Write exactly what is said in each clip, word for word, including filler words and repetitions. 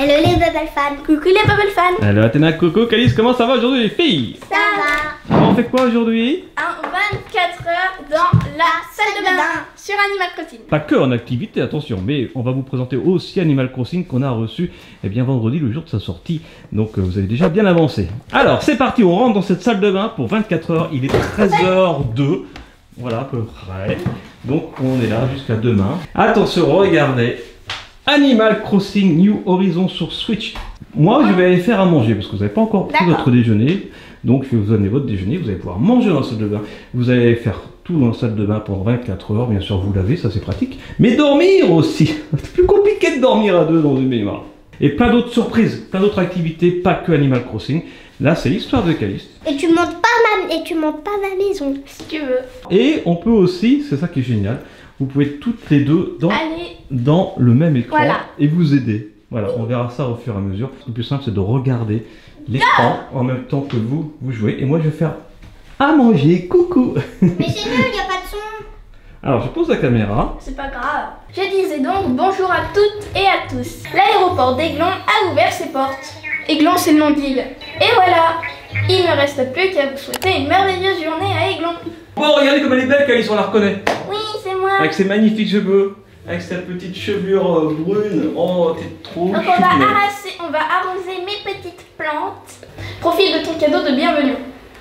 Hello les Bubble Fans. Coucou les Bubble Fans. Hello Athéna, coucou Calice, comment ça va aujourd'hui les filles? Ça va. On fait quoi aujourd'hui? Un vingt-quatre heures dans la salle de bain sur Animal Crossing. Pas que en activité, attention, mais on va vous présenter aussi Animal Crossing qu'on a reçu eh bien, vendredi, le jour de sa sortie. Donc euh, vous avez déjà bien avancé. Alors c'est parti, on rentre dans cette salle de bain pour vingt-quatre heures. Il est treize heures deux. Voilà à peu près. Donc on est là jusqu'à demain. Attention, regardez. Animal Crossing New Horizons sur Switch. Moi je vais aller faire à manger parce que vous n'avez pas encore pris votre déjeuner. Donc je vais vous amener votre déjeuner, vous allez pouvoir manger dans la salle de bain. Vous allez faire tout dans la salle de bain pendant vingt-quatre heures. Bien sûr vous lavez, ça c'est pratique. Mais dormir aussi. C'est plus compliqué de dormir à deux dans une baignoire. Et plein d'autres surprises, plein d'autres activités, pas que Animal Crossing. Là c'est l'histoire de Calice. Et tu montes pas ma et tu montes pas ma maison Si tu veux. Et on peut aussi, c'est ça qui est génial, vous pouvez toutes les deux dans, Allez. dans le même écran Voilà. et vous aider. Voilà, on verra ça au fur et à mesure. Le plus simple c'est de regarder l'écran en même temps que vous, vous jouez. Et moi je vais faire à manger, coucou. Mais c'est nul, y a pas de son. Alors je pose la caméra. C'est pas grave. Je disais donc bonjour à toutes et à tous. L'aéroport d'Aiglon a ouvert ses portes. Aiglon c'est le nom de l'île. Et voilà. Il ne reste plus qu'à vous souhaiter une merveilleuse journée à Aiglon. Oh regardez comme elle est belle Calice, on la reconnaît. Oui, c'est moi. Avec ses magnifiques cheveux, avec sa petite chevelure euh, brune. Oh t'es trop Donc on va chouinette. arraser, on va arroser mes petites plantes. Profite de ton cadeau de bienvenue.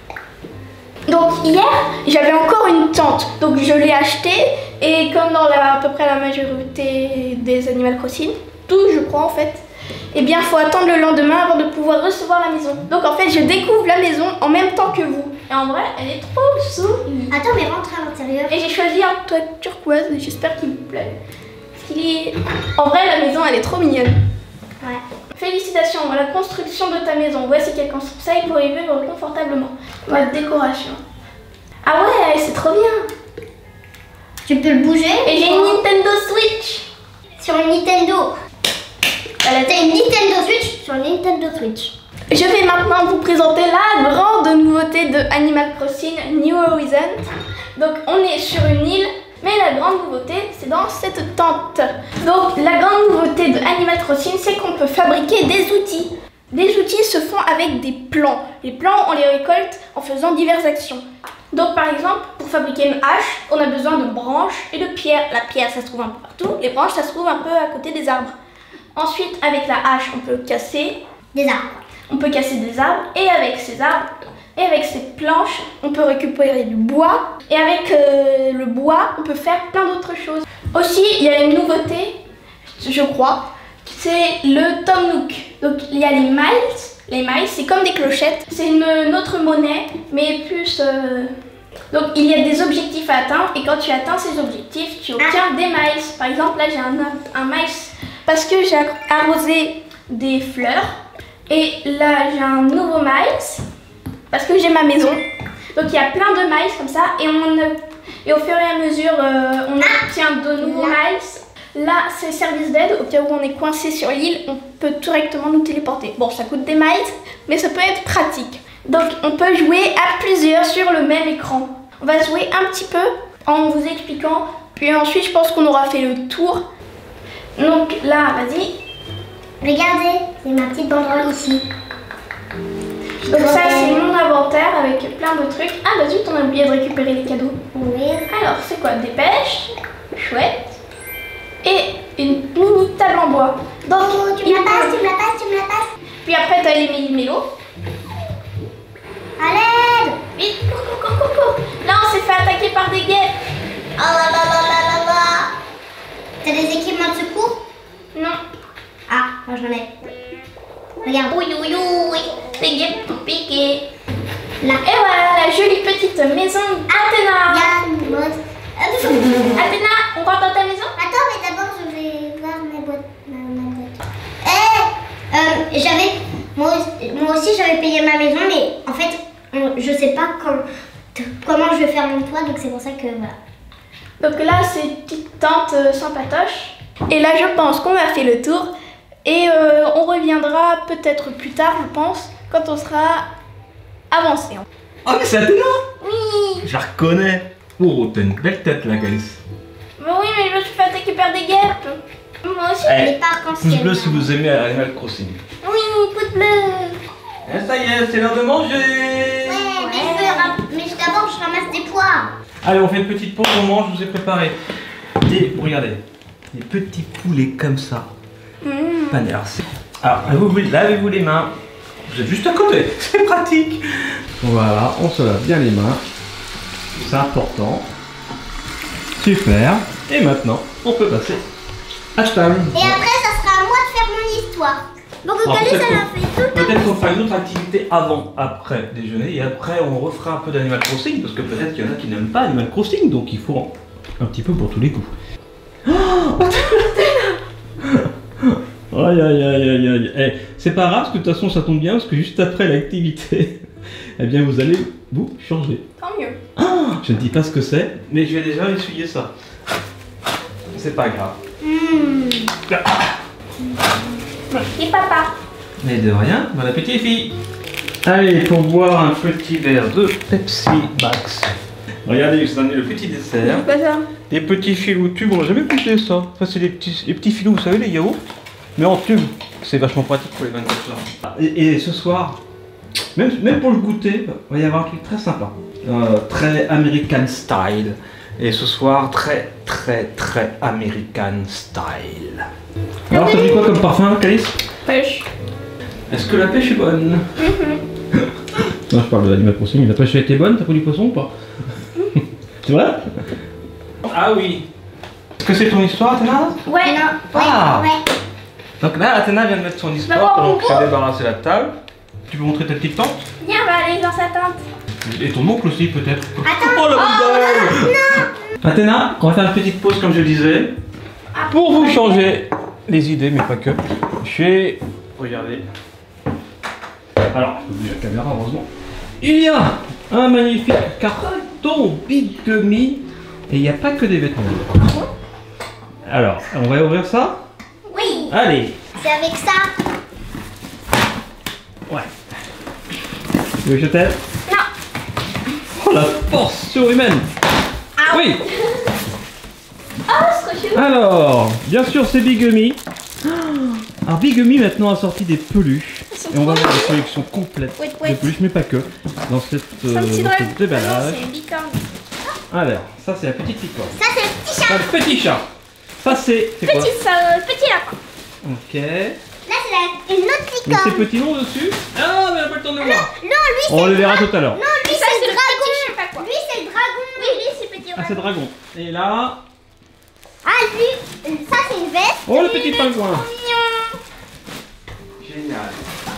Donc hier, j'avais encore une tente, donc je l'ai achetée et comme dans la, à peu près la majorité des Animal Crossing, tout je crois en fait, eh bien faut attendre le lendemain avant de pouvoir recevoir la maison. Donc en fait je découvre la maison en même temps que vous. Et en vrai elle est trop jolie. Attends, mais rentre à l'intérieur. Et j'ai choisi un toit turquoise, j'espère qu'il vous plaît. Parce qu'il est... En vrai la maison elle est trop mignonne. Ouais. Félicitations à la construction de ta maison. Voici quelques conseils pour y vivre confortablement. Ma décoration. Ah ouais, c'est trop bien. Tu peux le bouger. Et j'ai une Nintendo Switch. Sur une Nintendo. Voilà, T'as une Nintendo Switch sur une Nintendo Switch. je vais maintenant vous présenter la grande nouveauté de Animal Crossing New Horizons. Donc on est sur une île, mais la grande nouveauté c'est dans cette tente. Donc la grande nouveauté de Animal Crossing c'est qu'on peut fabriquer des outils. Les outils se font avec des plants. Les plants on les récolte en faisant diverses actions. Donc par exemple pour fabriquer une hache on a besoin de branches et de pierres. La pierre ça se trouve un peu partout, les branches ça se trouve un peu à côté des arbres. Ensuite avec la hache on peut casser Des arbres. On peut casser des arbres et avec ces arbres et avec ces planches, on peut récupérer du bois. Et avec euh, le bois, on peut faire plein d'autres choses. Aussi, il y a une nouveauté, je crois, c'est le Tom Nook. Donc il y a les miles. Les miles, c'est comme des clochettes. C'est une, une autre monnaie, mais plus... Euh... Donc il y a des objectifs à atteindre et quand tu atteins ces objectifs, tu obtiens des miles. Par exemple, là j'ai un, un miles parce que j'ai arrosé des fleurs. Et là, j'ai un nouveau miles parce que j'ai ma maison. Donc, il y a plein de miles comme ça. Et, on, et au fur et à mesure, euh, on obtient de nouveaux miles. Là, c'est service d'aide. Au cas où on est coincé sur l'île, on peut directement nous téléporter. Bon, ça coûte des miles, mais ça peut être pratique. Donc, on peut jouer à plusieurs sur le même écran. On va jouer un petit peu en vous expliquant. Puis ensuite, je pense qu'on aura fait le tour. Donc là, vas-y. Regardez, c'est ma petite banderole ici. Donc ça c'est mon inventaire avec plein de trucs. Ah bah zut, on a oublié de récupérer les cadeaux. Oui. Alors c'est quoi? Des pêches, chouette. Et une mini table en bois. Donc Oh, tu me la passes, tu me la passes, tu me la passes. puis après t'as les méli-mélos. À l'aide. Vite, cours, cours, cours, cours, cours. Là on s'est fait attaquer par des guêpes. Oh là là là là là là. T'as des équipements de secours? Non. Ah, moi j'en ai. Regarde. Oui, oui, oui. Les guêpes t'ont piqué. Là. Et voilà la jolie petite maison d'Athéna. Yann, moi. Athéna, on rentre dans ta maison? Attends, mais d'abord je vais voir mes boîtes. Ma, ma boîte. Eh euh, j'avais. Moi, aussi- moi aussi j'avais payé ma maison, mais en fait, on- je sais pas quand, comment je vais faire mon toit, donc c'est pour ça que voilà. Donc là, c'est une petite tente euh, sans patoche. Et là, je pense qu'on a fait le tour. Et euh, on reviendra peut-être plus tard, je pense, quand on sera avancé. Ah mais c'est Athéna. Oui. Je la reconnais. Oh t'as une belle tête là Calice. Mais oui, mais je me suis fait attaquer par des guêpes. Moi aussi. Eh, Les parcs pouce anciens. bleu si vous aimez Animal Crossing. Oui, pouce bleu. Et ça y est, c'est l'heure de manger. Ouais, mais je veux ram- mais je- d'abord je ramasse des pois. Allez, on fait une petite pause, on mange, je vous ai préparé des, regardez, des petits poulets comme ça. Mmh. Panés. Alors, c'est- alors, lavez-vous lavez-vous les mains. Vous êtes juste à côté, c'est pratique. Voilà, on se lave bien les mains. C'est important. Super. Et maintenant, on peut passer à table. Et après, ça sera à moi de faire mon histoire. Donc Alors, regardez, peut-être ça qu'on- l'a fait tout le temps. Peut-être qu'on fera une autre activité avant, après déjeuner, et après on refera un peu d'Animal Crossing, parce que peut-être qu'il y en a qui n'aiment pas Animal Crossing, donc il faut un petit peu pour tous les coups. Aïe aïe aïe aïe aïe. Eh, c'est pas grave, parce que de toute façon ça tombe bien, parce que juste après l'activité, eh bien vous allez vous changer. Tant mieux. Je ne dis pas ce que c'est, mais je vais déjà essuyer ça. C'est pas grave. Mmh. Et papa. Mais de rien, bon appétit les filles. Allez, pour boire un petit verre de Pepsi Max. Regardez, je vous ai donné le petit dessert. C'est quoi ça? Des petits filous tubes, on n'a jamais goûté ça. Ça c'est les petits, les petits filous, vous savez, les yaourts. Mais en tube, c'est vachement pratique pour les vingt-quatre heures. Et, et ce soir, même, même pour le goûter, il va y avoir un truc très sympa. Euh, très American style. Et ce soir, très très très American style. Alors, t'as dit quoi comme parfum, Calice? Pêche. Est-ce que la pêche est bonne? Non, je parle de l'Animal Crossing. La pêche a été bonne? T'as pris du poisson ou pas? C'est vrai? Ah oui. Est-ce que c'est ton histoire, Athéna? Ouais. Non, ouais, Ah. ouais. Donc là, Athéna vient de mettre son histoire D'abord, pendant on que tu as débarrassé la table. Tu peux montrer ta petite tante? Viens, on va aller dans sa tente. Et ton oncle aussi, peut-être? Attends. Oh la belle! Athéna, on va faire une petite pause, comme je le disais, pour vous changer les idées, mais pas que. Chez. Regardez. Alors, je vais ouvrir la caméra, heureusement. Il y a un magnifique carton Bigumi. Et il n'y a pas que des vêtements. Alors, on va ouvrir ça? Oui, Allez! c'est avec ça. Ouais. Tu veux que je t'aide? Non. Oh la force surhumaine! Ah. Oui! Oh, c'est trop chelou. Alors, bien sûr, c'est Bigumi. Alors, Bigumi maintenant a sorti des peluches. Et on va voir une collection complète Wait, de wait. peluches, mais pas que. Dans cette, euh, C'est un petit dans dragon. cet Ah non, déballage. c'est une licorne. Alors, ça c'est la petite licorne. Ça, c'est le petit chat. Ça, le petit chat. Ça c'est. C'est quoi? Petit, ça- petit lapin. Ok. Là, c'est la- une autre Mais ces licorne. petits noms dessus? Ah, mais on n'a pas le temps de le voir. Non, lui, c'est On le verra tout à l'heure. Non, lui, Ça, c'est c'est le le dragon. petit, je sais pas quoi. Lui, c'est le dragon. Oui, lui, c'est petit Ah, c'est dragon. dragon. Et là. Ah, lui, ça, c'est une veste. Oh, le petit pingouin. Mignon. Génial.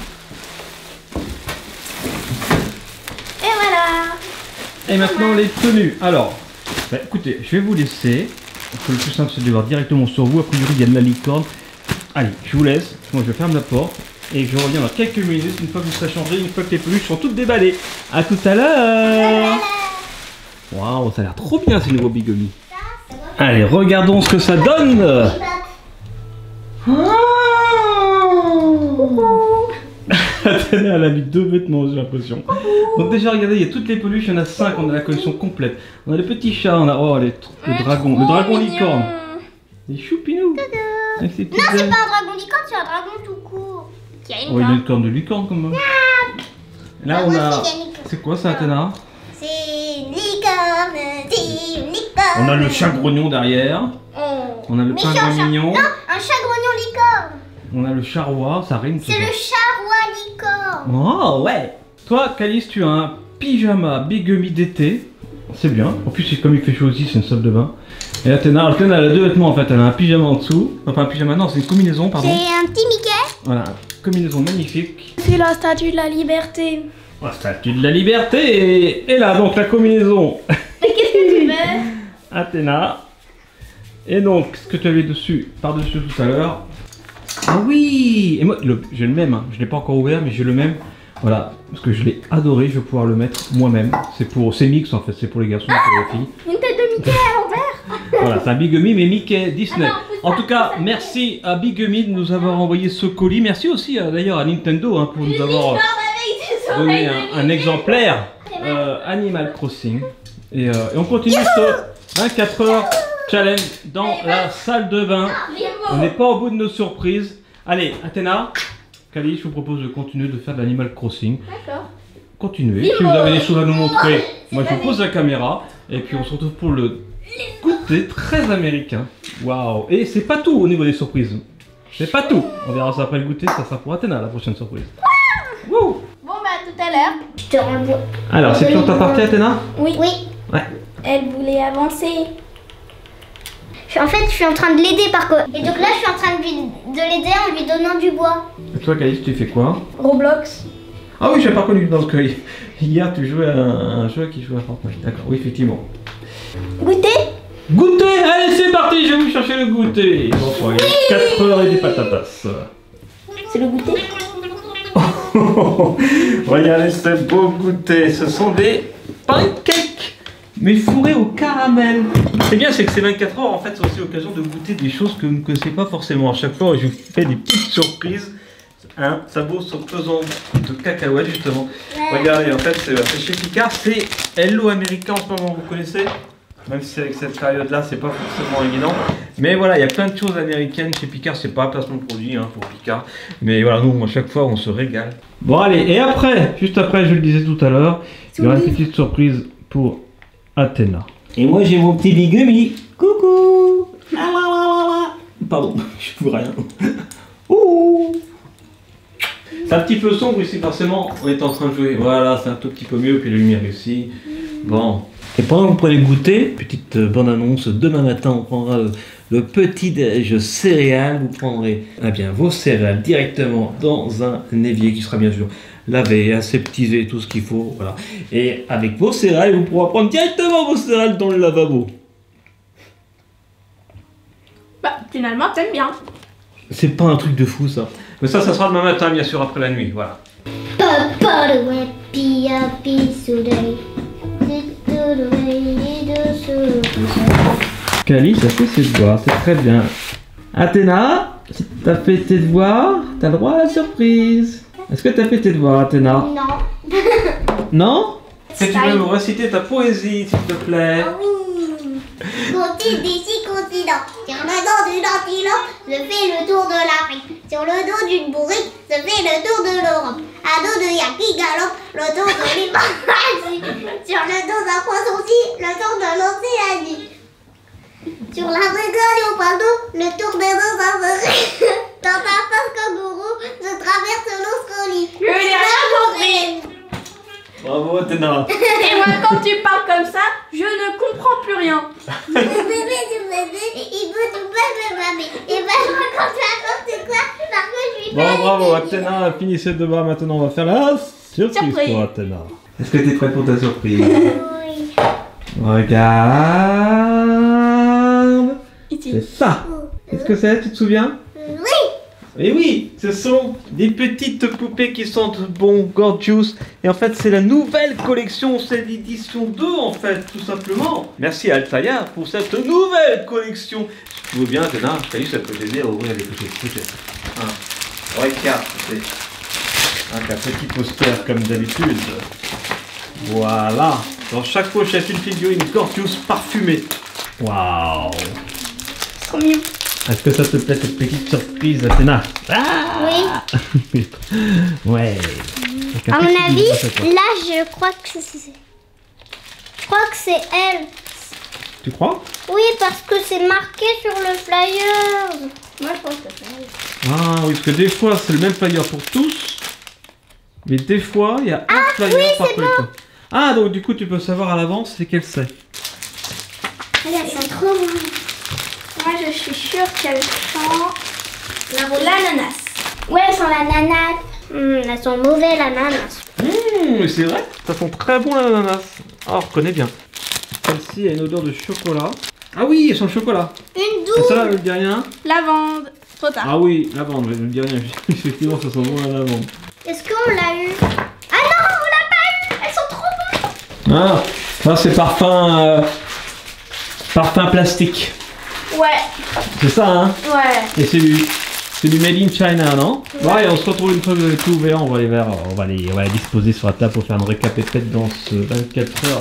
Et voilà. Et maintenant les tenues. Alors, bah, écoutez, je vais vous laisser. Parce que le plus simple c'est de les voir directement sur vous. A priori, il y a de la licorne. Allez, je vous laisse. Moi, je ferme la porte. Et je reviens dans quelques minutes, une fois que vous serez changé, une fois que les peluches sont toutes déballées. A tout à l'heure. Waouh, ça a l'air trop bien ces nouveaux Bigumi. Allez, regardons ce que ça donne. Athéna, elle a mis deux vêtements, j'ai l'impression. Donc déjà, regardez, il y a toutes les peluches, il y en a cinq, on a la collection complète. On a les petits chats, on a oh, les, le Ouais, dragon, trop le dragon mignon. licorne. Les choupinous. Avec ses Non, petites c'est ailes. pas un dragon licorne, c'est un dragon tout court. Qui a une Oh, il y a dent. une corne de licorne quand même. Là, Ah, on moi a. aussi, il y a une licorne. C'est quoi ça, Athéna? C'est une licorne, c'est une licorne. On a le chat grognon derrière. Oh. On a le Méchant pingouin chat. mignon. Non, un chat grognon licorne. On a le chat roi, ça rime. C'est le chat roi licorne. Oh ouais. Toi, Calice, tu as un pyjama Bigumi d'été. C'est bien. En plus, c'est comme il fait chaud aussi, c'est une salle de bain. Et Athéna, Athéna, elle a deux vêtements en fait. Elle a un pyjama en dessous. Enfin, un pyjama, non, c'est une combinaison, pardon. C'est un petit Mickey. Voilà, combinaison magnifique. C'est la statue de la liberté. La statue de la liberté. Et, et là, donc, la combinaison. Mais qu'est-ce que tu veux? Athéna. Et donc, ce que tu avais dessus, par-dessus tout à l'heure. Ah oui. Et moi, le- j'ai le même. Hein. Je ne l'ai pas encore ouvert, mais j'ai le même. Voilà, parce que je l'ai adoré. Je vais pouvoir le mettre moi-même. C'est pour, c'est mix en fait. C'est pour les garçons et pour les filles. Une tête de Mickey à l'envers. Voilà, c'est un Bigumi, mais Mickey Disney. Ah non, En tout cas, merci à Bigumi de nous avoir envoyé ce colis. Merci aussi euh, d'ailleurs à Nintendo hein, pour nous avoir Avec des donné oreilles un, de un Mickey. exemplaire euh, Animal Crossing. Et, euh, et on continue ce vingt-quatre heures challenge dans Allez, la salle de bain. On n'est pas au bout de nos surprises. Allez, Athéna, Kali, je vous propose de continuer de faire de l'Animal Crossing. D'accord. Continuez. Si vous avez des choses à nous montrer, moi je vous pose la caméra. Et puis on se retrouve pour le goûter très américain. Waouh! Et c'est pas tout au niveau des surprises. C'est pas tout. On verra ça après le goûter. Ça sera pour Athéna la prochaine surprise. Wouh! Bon bah tout à l'heure. Je te renvoie. Alors, c'est toujours ta partie, Athéna? Oui. Oui. Ouais. Elle voulait avancer. Je suis- En fait, je suis en train de l'aider par contre. Et donc là, je suis en train de, lui- de l'aider en lui donnant du bois. Et toi, Kali, tu fais quoi? Roblox. Ah oui, je n'ai pas reconnu. Donc, hier, tu jouais à un, un jeu qui jouait à Fortnite. D'accord, oui, effectivement. Goûter. Goûter! Allez, c'est parti, je vais vous chercher le goûter. Bon, il est quatre heures et des patatas. C'est le goûter. Regardez ce beau goûter. Ce sont des pancakes, mais fourrés au caramel. C'est bien, c'est que ces vingt-quatre heures, en fait, c'est aussi l'occasion de goûter des choses que vous ne connaissez pas forcément. À chaque fois, je vous fais des petites surprises. Un sabot sur pesant de cacahuètes, justement. Ouais. Regardez, en fait, c'est c'est chez Picard, c'est Hello Américain en ce moment, vous connaissez? Même si avec cette période-là, c'est pas forcément évident. Mais voilà, il y a plein de choses américaines chez Picard. C'est pas un placement de produit hein, pour Picard. Mais voilà, nous, à chaque fois, on se régale. Bon, allez, et après, juste après, je le disais tout à l'heure, il y aura une petite surprise pour Athéna. Et moi, j'ai mon petit bigumi. Coucou. Pardon, je ne vois rien. Ouh. C'est un petit peu sombre ici, forcément, on est en train de jouer. Voilà, c'est un tout petit peu mieux, puis la lumière ici. Bon. Et pendant que vous prenez le goûter, petite bande-annonce, demain matin, on prendra le, le petit déj céréales. Vous prendrez eh bien, vos céréales directement dans un évier qui sera bien sûr lavé, aseptisé, tout ce qu'il faut. Voilà. Et avec vos céréales, vous pourrez prendre directement vos céréales dans le lavabo. Bah finalement t'aimes bien. C'est pas un truc de fou ça. Mais ça, ça sera demain matin, bien sûr, après la nuit. Voilà. Papa le happy happy today. Kali, ça fait ses devoirs, c'est très bien. Athéna, si t'as fait tes devoirs, t'as le droit à la surprise. Est-ce que t'as fait tes devoirs, Athéna? Non. Non? Est-ce que tu veux me réciter ta poésie, s'il te plaît? Continue d'ici, continent. Sur le dos du antilope, je fais le tour de l'Afrique. Sur le dos d'une bourrique, je fais le tour de l'Europe. À dos de yak qui galope, le tour de l'Himalaya. Sur le dos d'un poisson-ci, le tour de l'Océanie. Sur la brigade au pardon, le tour des deux favoris. Dans ta face kangourou, je traverse l'Australie. Je n'ai rien compris. Bravo, Athéna. Et moi quand tu parles comme ça, je ne comprends plus rien. Le bébé du bébé, il veut tout bébé bébé. Et ben je raconte n'importe quoi parce que je lui Bon, fais bravo, Athéna a fini ses devoirs. Maintenant, on va faire la surprise, Surprise. pour Athéna. Est-ce que t'es prête pour ta surprise? Oui. Regarde. Ici. C'est ça. Qu'est-ce que c'est? Tu te souviens? Oui. Et oui, ce sont des petites poupées qui sentent bon, gorgeous. Et en fait, c'est la nouvelle collection, c'est l'édition deux en fait, tout simplement. Merci à Altaïa pour cette nouvelle collection. Si tu veux bien, Athéna, Kali, ça peut t'aider à ouvrir les petites pochettes. Hein. Regarde, c'est un petit poster comme d'habitude. Voilà. Dans chaque pochette, une figurine gorgeous parfumée. Waouh. Trop mignon. Est-ce que ça te plaît cette petite surprise, Athéna? Ah oui. Ouais. À mon avis, là, je crois que c'est. Je crois que c'est elle. Tu crois? Oui, parce que c'est marqué sur le flyer. Moi je pense que c'est Ah oui, parce que des fois c'est le même flyer pour tous, mais des fois il y a un Ah, flyer oui, par c'est collecteur. Ah, donc du coup tu peux savoir à l'avance lesquels c'est. Elles sont trop bonnes. Moi je suis sûre qu'elles sont l'ananas. Ouais, elles sont l'ananas. Hum, elles sont mauvaises, l'ananas. Mmh, mais c'est vrai, ça sent très bon l'ananas. Ah, on reconnaît bien. Celle-ci a une odeur de chocolat. Ah oui, elles sont au chocolat. Une Et douce. ça, elle me dit rien. Lavande. Trop tard. Ah oui, lavande, elle me dit rien. Effectivement, ça sent bon la lavande. Est-ce qu'on l'a eu? Ah non, on l'a pas eu. Elles sont trop bonnes. Ah, ça c'est parfum, euh, parfum plastique. Ouais. C'est ça, hein? Ouais. Et c'est du, c'est du made in China, non? Ouais. Ouais, on se retrouve une fois que vous avez tout ouvert, on va les, ver- on va les, on va les disposer sur la table pour faire une récapitulation dans ce vingt-quatre heures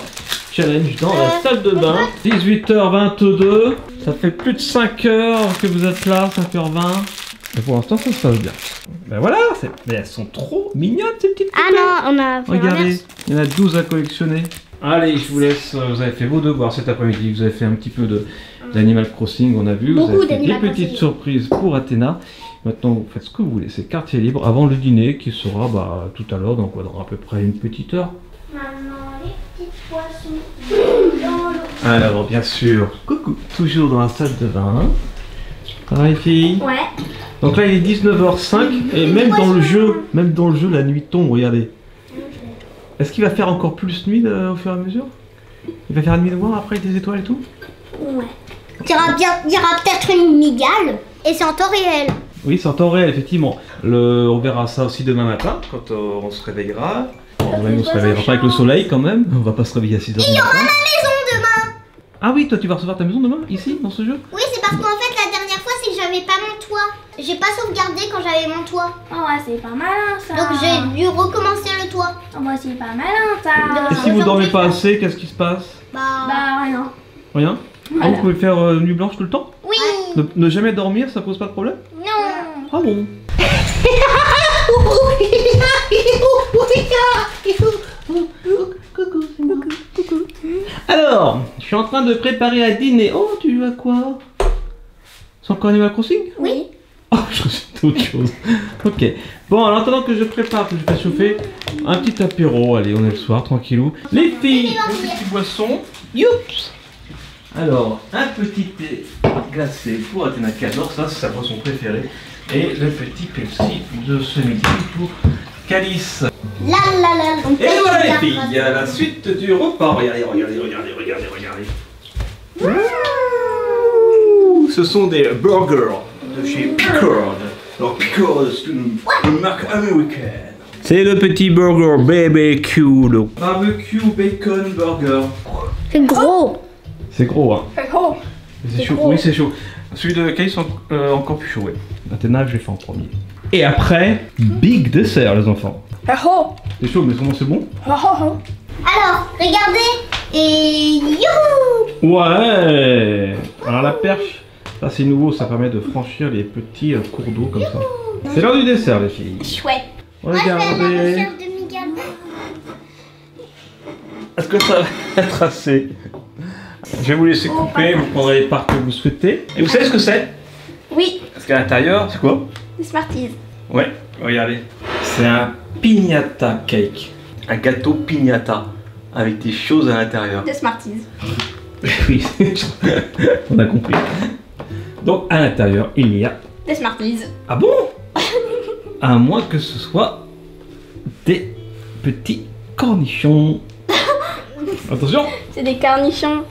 challenge dans la salle de bain. dix-huit heures vingt-deux. Ça fait plus de cinq heures que vous êtes là, cinq heures vingt. Et pour l'instant, ça se passe bien. Ben voilà, mais elles sont trop mignonnes ces petites poupées. Ah non, on a fait Regardez, il y en a douze à collectionner. Allez, je vous laisse. Vous avez fait vos devoirs cet après-midi. Vous avez fait un petit peu de d'Animal Crossing, on a vu. Beaucoup vous avez fait des d'Animal petites Crossing. surprises pour Athéna. Maintenant, vous faites ce que vous voulez. C'est quartier libre avant le dîner qui sera bah, tout à l'heure, donc dans à peu près une petite heure. Maman, les petits poissons dans l'eau. Alors, bien sûr, coucou, toujours dans la salle de bain. Ça va les filles? Ouais. Donc là, il est dix-neuf heures cinq et même dans le jeu, même dans le jeu, la nuit tombe, regardez. Est-ce qu'il va faire encore plus nuit euh, au fur et à mesure? Il va faire nuit noire après avec des étoiles et tout? Ouais. Il y aura, bien, il y aura peut-être une migale et c'est en temps réel. Oui, c'est en temps réel, effectivement. Le, on verra ça aussi demain matin, quand euh, on se réveillera. Bon, même on se réveillera pas avec le soleil quand même, on va pas se réveiller à six heures du matin. Ma maison demain. Ah oui, toi tu vas recevoir ta maison demain, ici, dans ce jeu? Oui, c'est parce qu'en fait, la dernière fois, c'est que j'avais pas mon toit. J'ai pas sauvegardé quand j'avais mon toit. Oh ouais, c'est pas malin ça. Donc j'ai dû recommencer le toit. Oh, moi c'est pas malin ça. Et si vous dormez pas assez, qu'est-ce qui se passe? Bah, Bah rien. Rien? Ah, vous pouvez faire euh, nuit blanche tout le temps? oui. Ne, ne jamais dormir, ça pose pas de problème? Non. Ah bon? Alors, je suis en train de préparer à dîner. Oh, tu joues à quoi? C'est encore Animal Crossing? Oui. Oh, je crois que c'était autre chose. Ok. Bon, alors, en attendant que je prépare, que je fasse chauffer, un petit apéro. Allez, on est le soir, tranquillou. Les filles, le petit boisson. Youps! Alors, un petit thé glacé pour Athéna qui adore ça, c'est sa boisson préférée. Et le petit Pepsi de ce midi pour Calice. La la la. Et voilà les filles, il y a la suite du repas. Regardez, regardez, regardez, regardez, regardez. Ouh, ce sont des burgers de chez Pickard. Alors Pickard, c'est une, une marque américaine. C'est le petit burger B B Q, le barbecue bacon burger. C'est gros. C'est gros, hein. C'est gros. C'est C'est chaud, gros. oui c'est chaud. Celui de Calice euh, encore plus chaud, ouais. Athéna, je l'ai fait en premier. Et après, big dessert les enfants. Oh oh. C'est chaud, mais comment c'est bon? Oh oh. Alors, regardez. Et youhou. Ouais. Alors la perche, ça c'est nouveau, ça permet de franchir les petits euh, cours d'eau comme ça. C'est l'heure du dessert les filles. Chouette. On va faire la Regardez. recherche de migale. Est-ce que ça va être assez? Je vais vous laisser couper, vous prendrez les parts que vous souhaitez. Et vous savez ce que c'est? Oui, Parce qu'à l'intérieur, c'est quoi? des Smarties. Ouais, regardez. C'est un piñata cake. Un gâteau piñata. Avec des choses à l'intérieur. Des Smarties. Oui, on a compris. Donc à l'intérieur, il y a... Des Smarties. Ah bon? À moins que ce soit des petits cornichons. Attention. C'est des cornichons.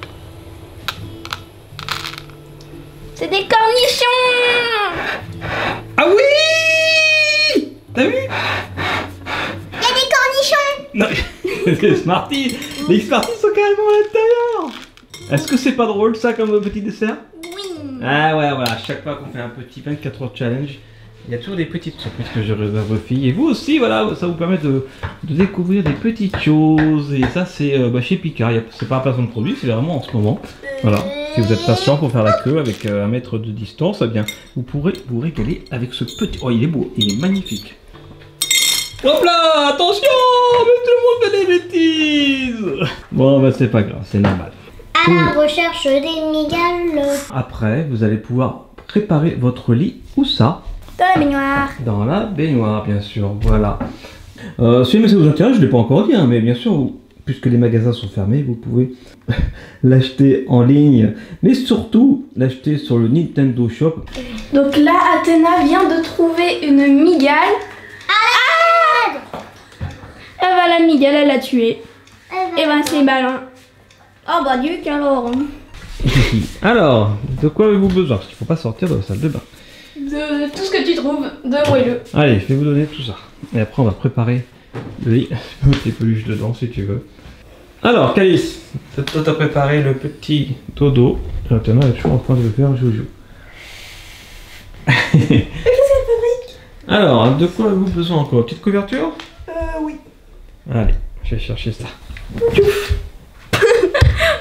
C'est des cornichons. Ah oui! T'as vu? Il y a des cornichons. Non, les Smarties, les Smarties sont carrément à l'intérieur. Est-ce que c'est pas drôle ça comme petit dessert? Oui. Ah ouais, voilà, chaque fois qu'on fait un petit vingt-quatre heures challenge, il y a toujours des petites surprises que je réserve aux filles. Et vous aussi, voilà, ça vous permet de, de découvrir des petites choses. Et ça, c'est euh, bah, chez Picard. C'est pas un placement de produit, c'est vraiment en ce moment. Voilà. Si vous êtes patient pour faire la queue avec euh, un mètre de distance, eh bien, vous pourrez vous régaler avec ce petit. Oh, il est beau, il est magnifique. Hop là, attention, mais tout le monde fait des bêtises. Bon, bah c'est pas grave, c'est normal. À la recherche des migales. Après, vous allez pouvoir préparer votre lit. Où ça? Dans la baignoire. Dans la baignoire, bien sûr, voilà. Euh, si ça vous intéresse, je ne l'ai pas encore dit, hein, mais bien sûr, vous- puisque les magasins sont fermés, vous pouvez l'acheter en ligne, mais surtout l'acheter sur le Nintendo Shop. Donc là, Athéna vient de trouver une migale. Ah! Ah bah la migale, elle l'a tuée. Et ben c'est malin. Oh bah Dieu alors. Alors, de quoi avez-vous besoin? Parce qu'il ne faut pas sortir de la salle de bain. De tout ce que tu trouves de moelleux. Allez, je vais vous donner tout ça. Et après, on va préparer le lit. Je peux mettre les peluches dedans si tu veux. Alors, Calice, toi t'as préparé le petit dodo. Et maintenant, elle est toujours en train de le faire joujou. Qu'est-ce qu'elle fabrique? Alors, de quoi avez-vous besoin encore? Petite couverture? Euh oui. Allez, je vais chercher ça.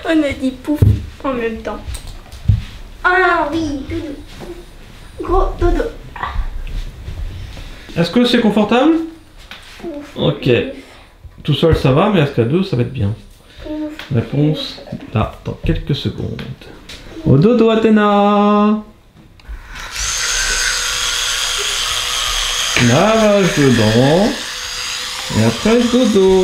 On a dit pouf en même temps. Ah oui, dodo. Gros dodo. Est-ce que c'est confortable? Pouf. Ok. Tout seul ça va, mais est-ce qu'à deux ça va être bien? Pouf. Réponse là, dans quelques secondes. Au dodo Athéna. Lavage dedans. Et après dodo.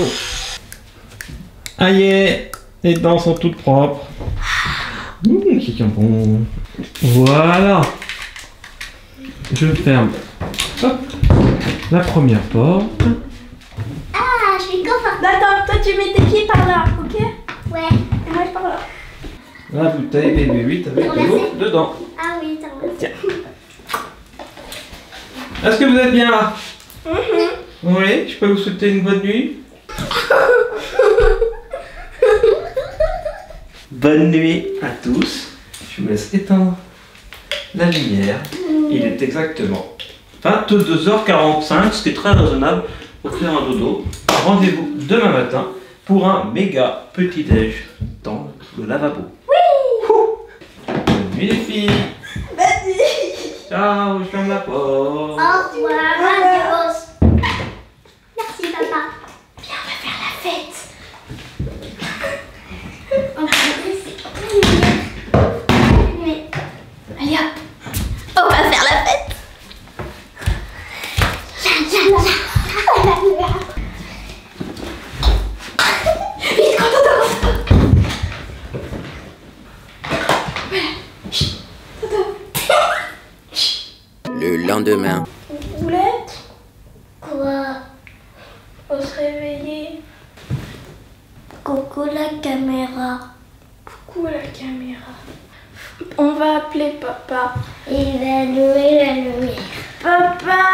Aïe, les dents sont toutes propres. Mmh, c'est qu'un bon. Voilà. Je ferme. Hop. La première porte. Ah, je suis confortable. Attends, toi tu mets tes pieds par là, ok? Ouais. Et moi je par là. La bouteille B B huit avec de l'eau dedans. Ah oui, t'as raison. Tiens. Est-ce que vous êtes bien là? Mm-hmm. Oui, je peux vous souhaiter une bonne nuit. Bonne nuit à tous. Je vous laisse éteindre la lumière. Il est exactement vingt-deux heures quarante-cinq, ce qui est très raisonnable pour faire un dodo. Rendez-vous demain matin pour un méga petit déj dans le lavabo. Oui. Bonne nuit les filles. Bonne nuit. Ciao, je ferme la porte. Au revoir, adios. Merci papa. Viens, on va faire la fête. On va mais Allez hop. On va faire la fête. Vite, quand on Le lendemain. Boulette, quoi? faut se réveiller. Coucou la caméra. Coucou à la caméra. On va appeler papa. Il va allumer la lumière. Papa.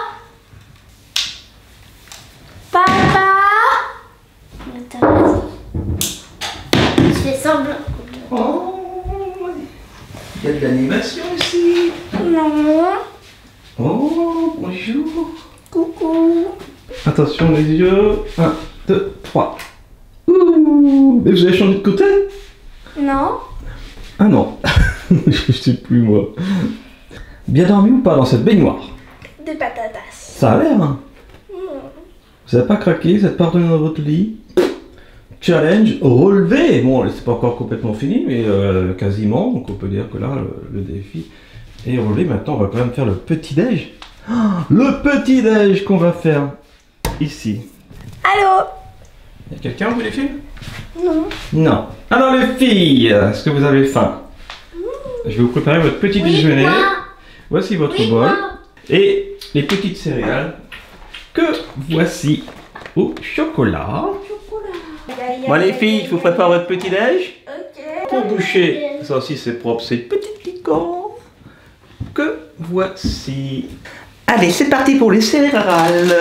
Papa. Attends, vas-y. Je fais semblant. Oh, il y a de l'animation ici. Non. Oh, bonjour. Coucou. Attention les yeux. un, deux, trois. Ouh, mais vous avez changé de côté? Non. Ah non, je sais plus moi. Bien dormi ou pas dans cette baignoire? Des patatas. Ça a l'air, hein. Mm. Vous n'avez pas craqué, vous êtes pas retourné dans votre lit. Challenge relevé. Bon, c'est pas encore complètement fini, mais euh, quasiment. Donc on peut dire que là, le, le défi est relevé. Maintenant, on va quand même faire le petit-déj. Oh, le petit-déj qu'on va faire ici. Allô? Il y a quelqu'un, vous les filles? Non. Non. Alors les filles, est-ce que vous avez faim? Je vais vous préparer votre petit Oui, déjeuner. moi. Voici votre Oui, bol. moi. Et les petites céréales que voici au chocolat. Bon les filles, je vous prépare votre petit déj. Ok. Pour boucher, ça aussi c'est propre, c'est une petite licorne que voici. Allez, c'est parti pour les céréales.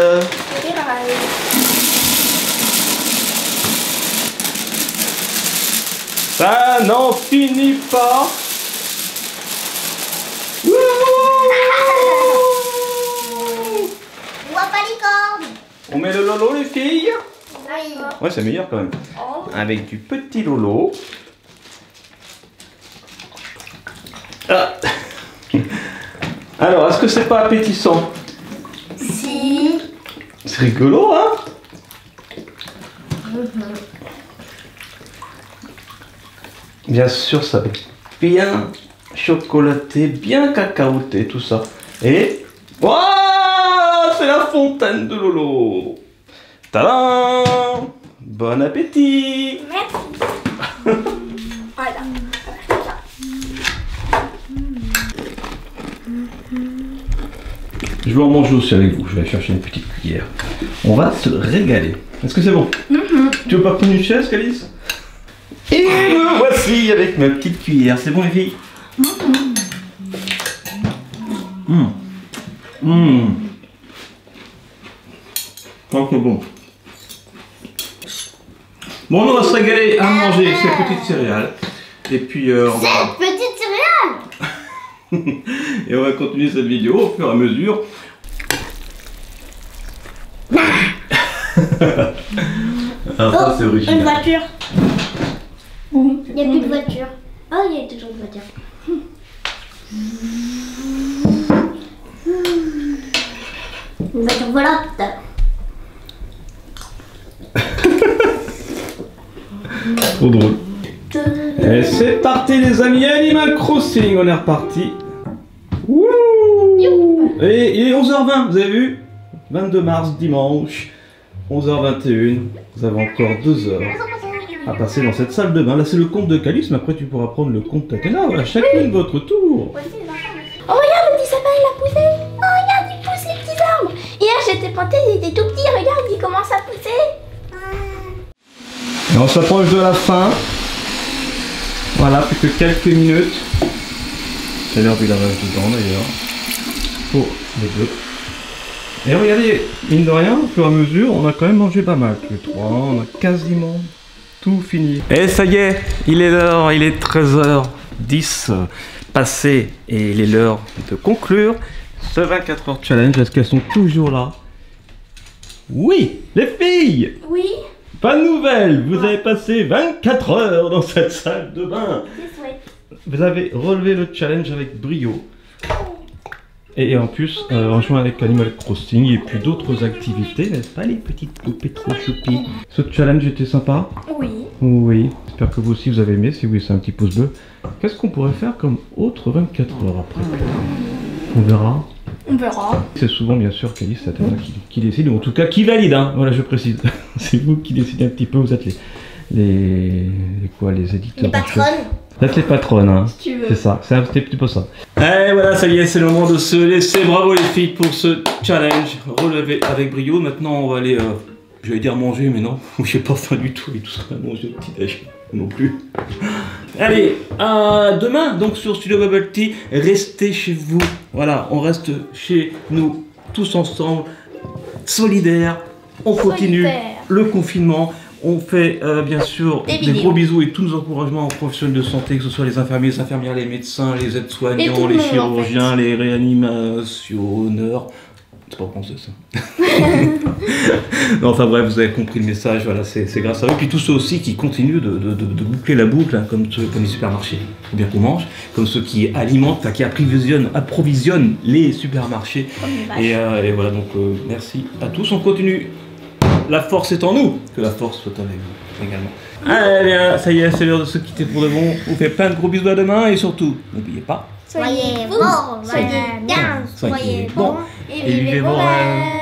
Ça n'en finit pas. Wouhou. Vois pas les cordes. On met le lolo les filles. Oui. Ouais, c'est meilleur quand même. Oh. Avec du petit lolo. Ah. Alors, est-ce que c'est pas appétissant? Si. C'est rigolo, hein? Bien sûr, ça va être bien chocolaté, bien cacaoté, tout ça. Et... Waouh, c'est la fontaine de Lolo. Tadam! Bon appétit! Merci. Voilà. Je vais en manger aussi avec vous. Je vais aller chercher une petite cuillère. On va se régaler. Est-ce que c'est bon? Mm-hmm. Tu veux pas prendre une chaise, Calice? Et me voici avec ma petite cuillère. C'est bon, les filles? Mmh. Mmh. Oh, c'est bon. Bon, on va se régaler à manger ces petites céréales. Et puis, euh, on va... Cette petite céréale. Et on va continuer cette vidéo au fur et à mesure. Alors ça, c'est Une original. voiture. Boum. Il n'y a plus de voiture. Oh, il y a toujours de voiture. Une voiture volante. Trop drôle. Et c'est parti les amis, Animal Crossing, on est reparti. Wouh. Et il est onze heures vingt, vous avez vu? vingt-deux mars, dimanche, onze heures vingt et une. Vous avez encore deux heures à passer dans cette salle de bain. Là c'est le compte de Calice, mais après tu pourras prendre le compte d'Athéna. Voilà, chacune votre tour. Oh regarde, le petit sapin il a poussé. Oh regarde, il pousse les petits arbres. Hier j'étais planté, il était tout petit, regarde, il commence à pousser. Et on s'approche de la fin. Voilà, plus que quelques minutes. C'est l'heure du lavage du dents d'ailleurs. Pour les deux. Et regardez, mine de rien, au fur et à mesure, on a quand même mangé pas mal. Les trois, on a quasiment tout fini. Et ça y est, il est l'heure, il est treize heures dix passé. Et il est l'heure de conclure ce vingt-quatre heures challenge. Est-ce qu'elles sont toujours là? Oui, les filles! Oui. Pas de nouvelles, vous avez passé vingt-quatre heures dans cette salle de bain. C'est chouette. Vous avez relevé le challenge avec brio. Et en plus, euh, en jouant avec Animal Crossing et puis d'autres activités, n'est-ce pas les petites poupées trop choupies? Ce challenge était sympa? Oui. Oui, j'espère que vous aussi vous avez aimé. Si oui, c'est un petit pouce bleu. Qu'est-ce qu'on pourrait faire comme autre vingt-quatre heures après? On verra. On verra. C'est souvent bien sûr Calice, c'est Athéna qui, qui décide, ou en tout cas qui valide, hein. Voilà, je précise. C'est vous qui décidez un petit peu, vous êtes les, les, les quoi, les éditeurs. Les patronnes. Vous êtes les patronnes, hein. Si tu veux. C'est ça, c'est un petit peu ça. Et voilà, ça y est, c'est le moment de se laisser. Bravo les filles pour ce challenge relevé avec brio. Maintenant, on va aller, euh, j'allais dire manger, mais non, j'ai pas faim du tout et tout ça, manger au petit-déj non plus. Allez, à demain, donc sur Studio Bubble Tea, restez chez vous. Voilà, on reste chez nous, tous ensemble, solidaires. On continue Solidaire. le confinement. On fait euh, bien sûr Des des, vidéos. gros bisous et tous nos encouragements aux professionnels de santé, que ce soit les infirmiers, les infirmières, les médecins, les Et aides-soignants, tout le les monde, en chirurgiens, les réanimationneurs. C'est pas français ça. Non, enfin bref, vous avez compris le message, voilà, c'est grâce à eux. Puis tous ceux aussi qui continuent de, de, de, de boucler la boucle, hein, comme, ceux, comme les supermarchés, faut bien qu'on mange, comme ceux qui alimentent, enfin, qui approvisionnent, approvisionnent les supermarchés. Comme les vaches. Et, euh, et voilà, donc euh, merci à tous, on continue. La force est en nous, que la force soit avec vous également. Allez, bien, ça y est, c'est l'heure de se quitter pour de bon. On vous fait plein de gros bisous à demain et surtout, n'oubliez pas. Soyez vous, bons, soyez soyez bien, soyez soyez bons bons. et et vivez vos rêves.